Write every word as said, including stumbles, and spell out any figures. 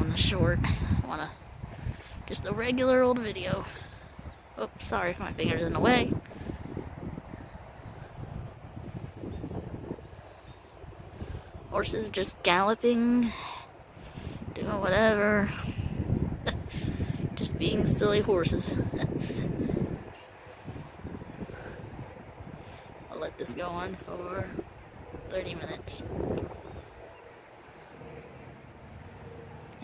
a short. I want to just a regular old video. Oh, sorry if my finger's in the way. Horses just galloping, doing whatever. Just being silly horses. I'll let this go on for thirty minutes.